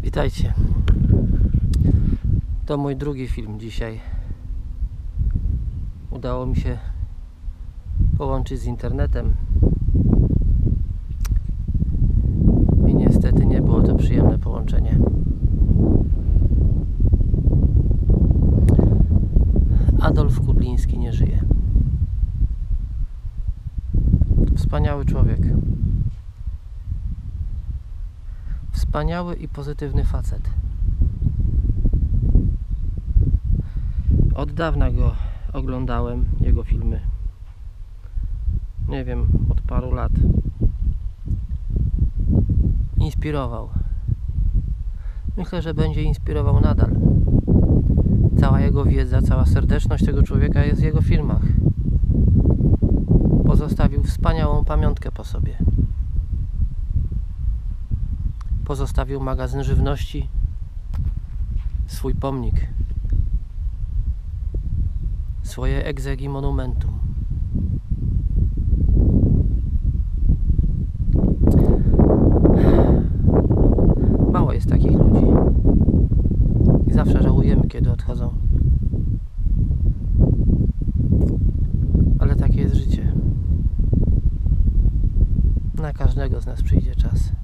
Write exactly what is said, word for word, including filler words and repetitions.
Witajcie. To mój drugi film dzisiaj. Udało mi się połączyć z internetem i niestety nie było to przyjemne połączenie. Adolf Kudliński nie żyje. Wspaniały człowiek. Wspaniały i pozytywny facet. Od dawna go oglądałem, jego filmy. Nie wiem, od paru lat. Inspirował. Myślę, że będzie inspirował nadal. Cała jego wiedza, cała serdeczność tego człowieka jest w jego filmach. Pozostawił wspaniałą pamiątkę po sobie. Pozostawił magazyn żywności, swój pomnik, swoje egzegi monumentum. Mało jest takich ludzi i zawsze żałujemy, kiedy odchodzą. Ale takie jest życie. Na każdego z nas przyjdzie czas.